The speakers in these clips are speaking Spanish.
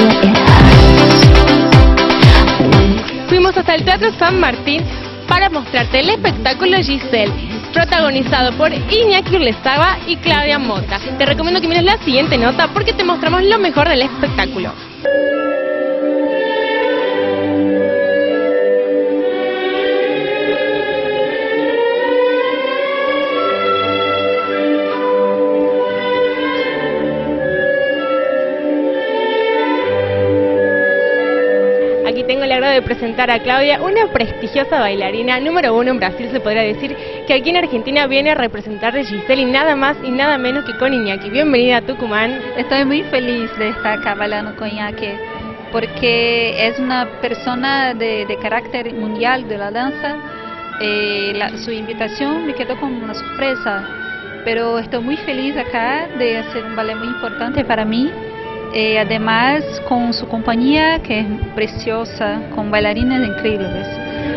Fuimos hasta el Teatro San Martín para mostrarte el espectáculo Giselle, protagonizado por Iñaki Urlezaga y Claudia Mota. Te recomiendo que mires la siguiente nota porque te mostramos lo mejor del espectáculo. Aquí tengo el agrado de presentar a Claudia, una prestigiosa bailarina, número 1 en Brasil, se podría decir, que aquí en Argentina viene a representar a Giselle y nada más y nada menos que con Iñaki. Bienvenida a Tucumán. Estoy muy feliz de estar acá bailando con Iñaki, porque es una persona de carácter mundial de la danza. Su invitación me quedó como una sorpresa, pero estoy muy feliz acá de hacer un ballet muy importante para mí. Además con su compañía que es preciosa, con bailarines increíbles.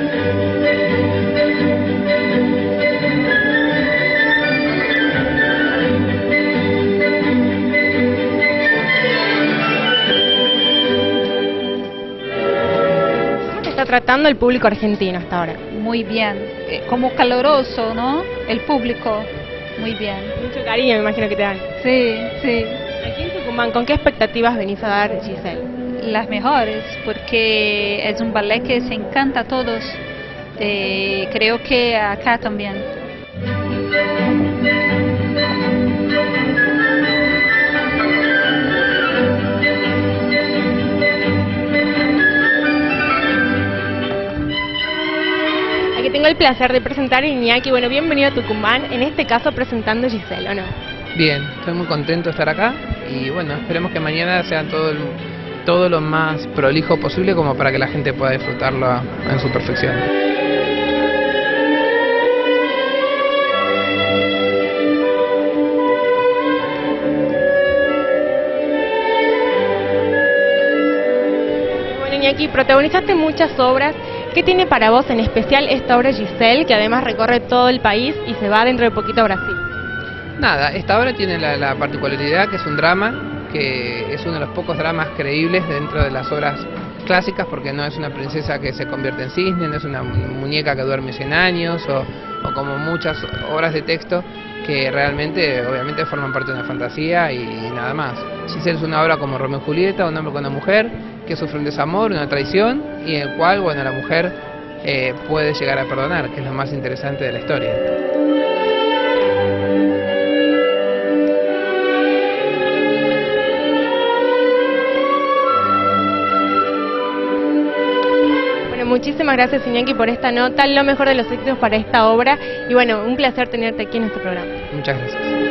¿Cómo te está tratando el público argentino hasta ahora? Muy bien, como caloroso, ¿no? El público, muy bien. Mucho cariño me imagino que te dan. Sí, sí. Aquí en Tucumán, ¿con qué expectativas venís a dar, Giselle? Las mejores, porque es un ballet que se encanta a todos. Creo que acá también. Aquí tengo el placer de presentar a Iñaki. Bueno, bienvenido a Tucumán, en este caso presentando a Giselle, ¿o no? Bien, estoy muy contento de estar acá y bueno, esperemos que mañana sea todo lo más prolijo posible como para que la gente pueda disfrutarlo en su perfección. Bueno, Iñaki, protagonizaste muchas obras. ¿Qué tiene para vos en especial esta obra Giselle, que además recorre todo el país y se va dentro de poquito a Brasil? Nada, esta obra tiene la particularidad que es un drama, que es uno de los pocos dramas creíbles dentro de las obras clásicas, porque no es una princesa que se convierte en cisne, no es una muñeca que duerme 100 años, o como muchas obras de texto que realmente, obviamente, forman parte de una fantasía y nada más. Giselle es una obra como Romeo y Julieta, un hombre con una mujer que sufre un desamor, una traición, y en el cual, bueno, la mujer puede llegar a perdonar, que es lo más interesante de la historia. Muchísimas gracias, Iñaki, por esta nota, lo mejor de los éxitos para esta obra y bueno, un placer tenerte aquí en este programa. Muchas gracias.